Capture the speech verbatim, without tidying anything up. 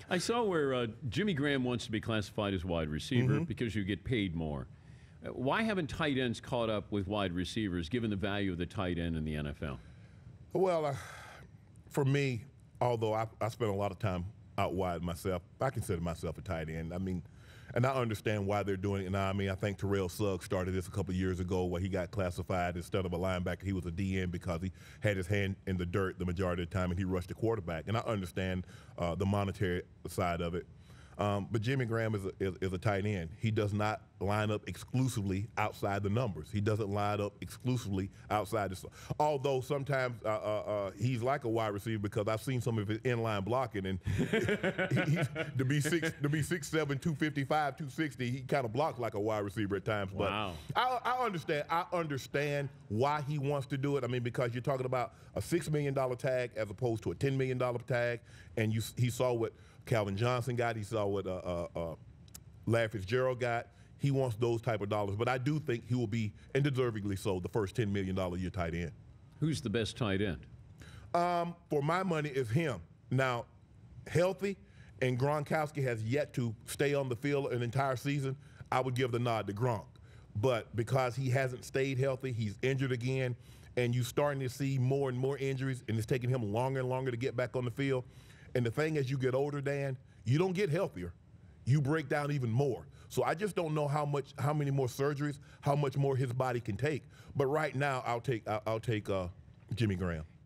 I saw where uh, Jimmy Graham wants to be classified as wide receiver Mm-hmm. because you get paid more. Uh, Why haven't tight ends caught up with wide receivers, given the value of the tight end in the N F L? Well, uh, for me, although I, I spent a lot of time out wide myself, I consider myself a tight end. I mean, and I understand why they're doing it now. I mean, I think Terrell Suggs started this a couple of years ago where he got classified instead of a linebacker, he was a D N because he had his hand in the dirt the majority of the time and he rushed the quarterback. And I understand uh, the monetary side of it. Um, but Jimmy Graham is a, is, is a tight end. He does not line up exclusively outside the numbers. He doesn't line up exclusively outside the. Although sometimes uh, uh, uh, he's like a wide receiver because I've seen some of his inline blocking, and he, he's, to be six, to be six seven, two fifty-five, two sixty, he kind of blocks like a wide receiver at times. Wow. But I, I understand. I understand why he wants to do it. I mean, because you're talking about a six million dollar tag as opposed to a ten million dollar tag, and you he saw what Calvin Johnson got. He saw what uh, uh, uh, Larry Fitzgerald got. He wants those type of dollars. But I do think he will be, and deservingly so, the first ten million dollar year tight end. Who's the best tight end? Um, for my money, is him. Now, healthy, and Gronkowski has yet to stay on the field an entire season, I would give the nod to Gronk. But because he hasn't stayed healthy, he's injured again, and you're starting to see more and more injuries, and it's taking him longer and longer to get back on the field. And the thing, as you get older, Dan, you don't get healthier. You break down even more. So I just don't know how much, how many more surgeries, how much more his body can take. But right now, I'll take, I'll, I'll take uh, Jimmy Graham.